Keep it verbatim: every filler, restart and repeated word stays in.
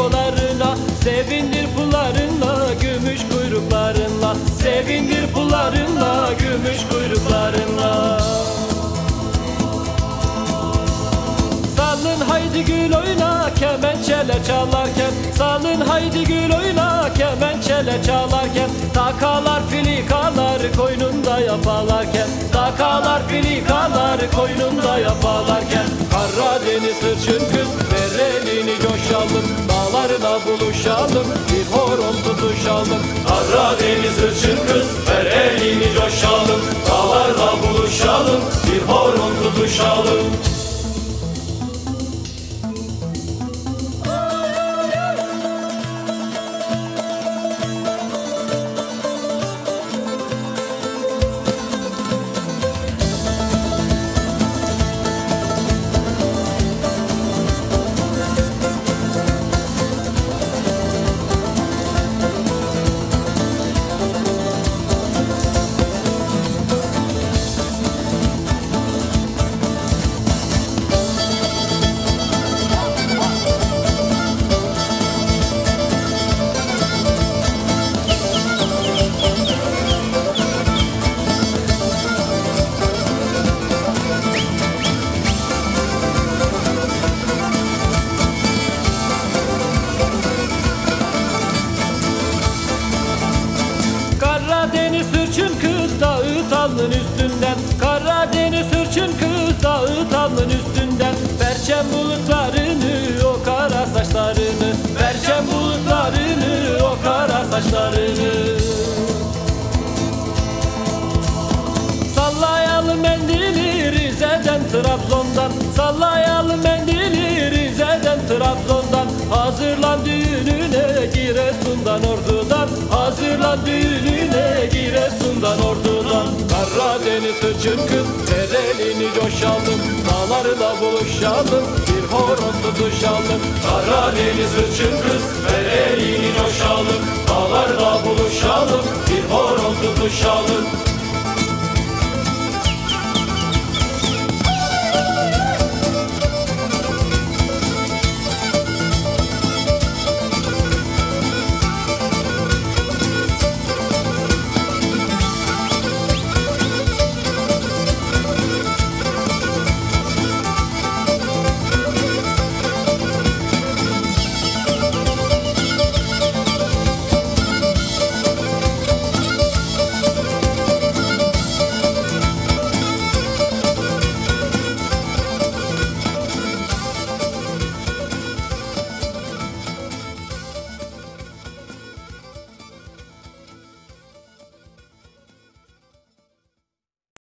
amigolarına. Sevindir pullarınla, gümüş kuyruklarınla. Sevindir pullarınla, gümüş kuyruklarınla. Salın haydi gül oyna, kemençeler çalarken. Salın haydi gül oyna, kemençeler çalarken. Takalar filikalar koynunda yapalarken. Takalar filikalar koynunda yapalarken. Karadeniz hırçın kız, ver elini coşalım. Dağlarına buluşalım, bir horon tutuşalım. Karadeniz hırçın kız, ver elini coşalım. Dağlarına buluşalım, bir horon tutuşalım. Karadeniz hırçın kız, dağı talın üstünden. Karadeniz hırçın kız, dağı talın üstünden. Perçem bulutlarını, o kara saçlarını. Perçem bulutlarını, o kara saçlarını. Sallayalım mendili Rize'den Trabzon'dan. Sallayalım mendili Rize'den Trabzon'dan. Hazırlan düğününe Giresun'dan Ordu'dan. Hazırlan düğününe Giresun'dan Ordu'dan. Karadeniz hırçın kız, ver elini coşalım. Dağlarla buluşalım, bir horon tutuşalım. Karadeniz hırçın kız, ver